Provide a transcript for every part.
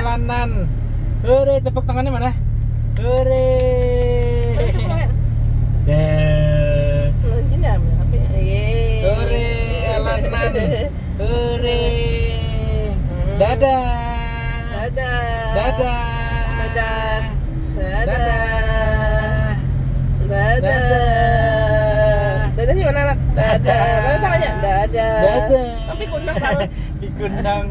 Alanan. Hore, tepuk tangannya mana? Hore. Hore, Alanan. Hore. Dadah. Dadah. Dadah. Dadah. Dadah. Dadah. Dadah di mana, anak? Dadah. Mana tangannya? Dadah. Dadah. Tapi kundang kalau Dikundang.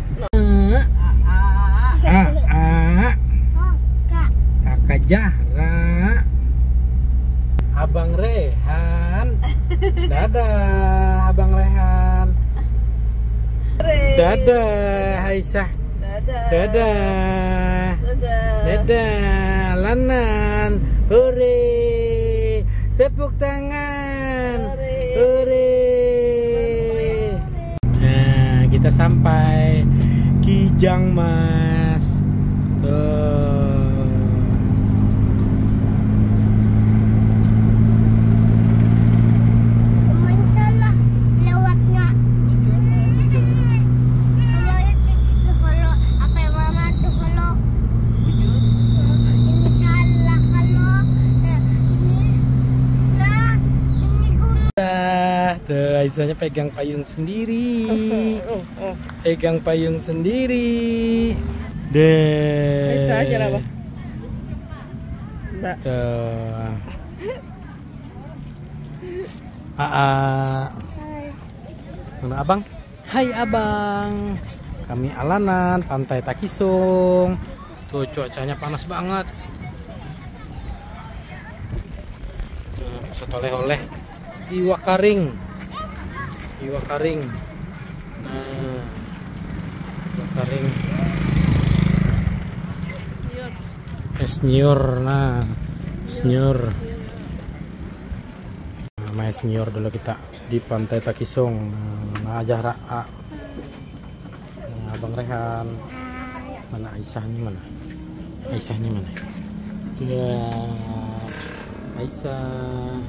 Kakak Zahra, Abang Rehan. Dadah, Abang Rehan. Dadah, Aisyah. Dadah. Dadah. Dadah. Dadah, Lanan. Hore. Tepuk tangan. Hore. Nah, kita sampai Kijang Mas. Salah lewatnya. Kalau apa mama tuh kalau ini salah kalau ini nah ini guna. Tuh, Aisyahnya pegang payung sendiri. Pegang payung sendiri. Deh. Aisyah aja apa? Mbak. Tuh. Mana abang? Hai abang. Kami Alanan, Pantai Takisung. Tuh cuacanya panas banget. Bisa oleh-oleh jiwa karing. Jiwa karing. Nah, jiwa karing. Senior, nah, senior. Namanya senior dulu kita di Pantai Takisung. Nah, Zahra, nah, Abang Rehan. Mana Aisyahnya mana? Aisyahnya mana? Ya, Aisyah.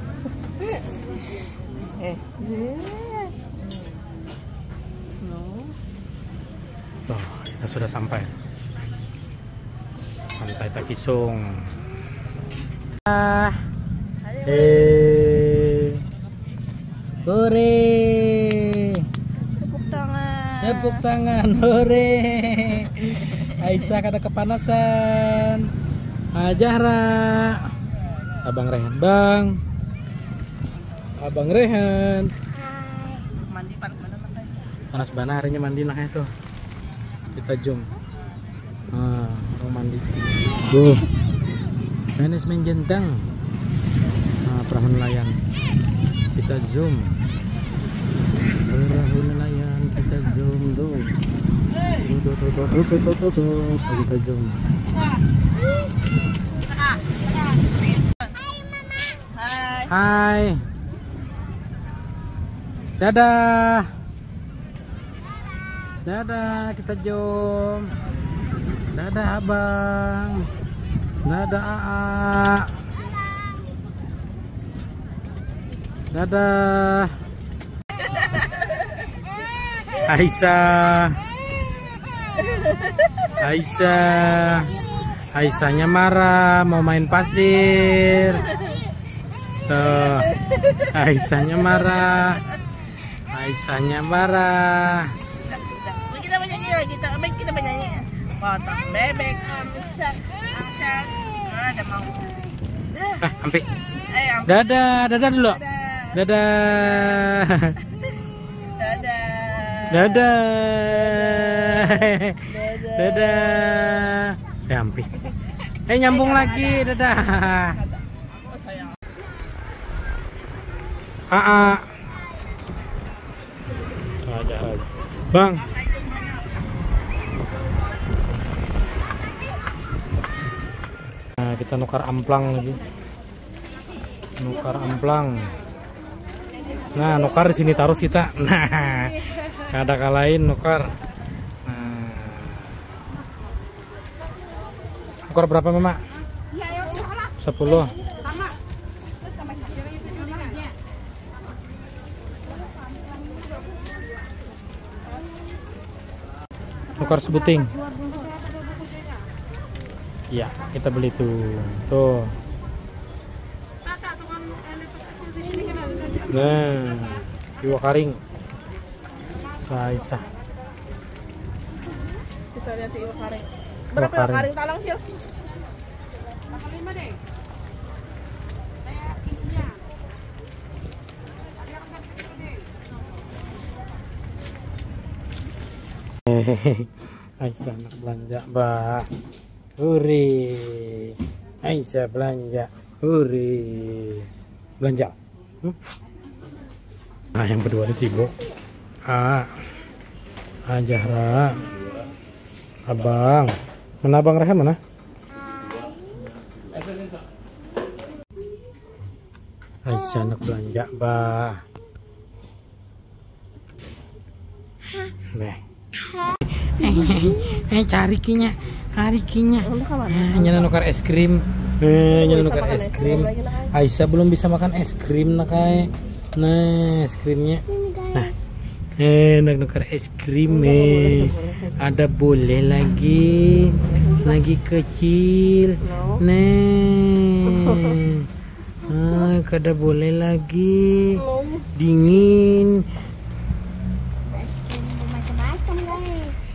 Oh, kita sudah sampai Pantai Takisung. Hore. Tepuk tangan. Tepuk tangan, hore. Aisyah kada kepanasan. Zahra. Abang Rehan, Bang. Abang Rehan. Mandi panas mana pantai? Panas banget harinya mandi nah itu. Kita zoom. Orang mandi. Manajemen jentang. Nah, perahu nelayan. Kita zoom. Perahu nelayan kita zoom tuh. Kita zoom. Hai. Hai. Dadah. Dadah, kita zoom. Dadah abang. Dadah Aa. Dadah. Aisyah. Aisyah. Aisyahnya marah mau main pasir. Tuh. Aisyahnya marah. Aisyahnya marah. Kita bernyanyi lagi, kita bernyanyi. Potong bebek, amsak, ada mau. Ampi. Ampi. Dadah, dadah dulu. Dadah. Dadah. Dadah. Dadah. Ampi. Nyambung lagi, dadah. Bang. Nah, kita nukar amplang lagi. Nukar amplang. Nah, nukar di sini taruh kita. Nah, ada kalain nukar. Nah. Nukar berapa, Mama? 10. Nukar sebuting. Iya, kita beli tuh. Tuh. Nah, iwa karing. Aisyah. Kita lihat iwa karing. Berapa iwa karing talang sih? 5 deh. Aisyah nak belanja, Mbak. Hore. Aisyah belanja. Hore. Belanja. Nah, yang berdua ini sibuk. Zahra. Abang. Mana Abang Rehan mana? Aisyah nak belanja, Mbak. Beh. Cari kinya. Nyana nukar es krim. Nyana nukar es krim. Aisyah belum bisa makan es krim nak kai. Nah, es krimnya. Nah. Nak nukar es krim ada boleh lagi kecil. Nah. Kada boleh lagi dingin.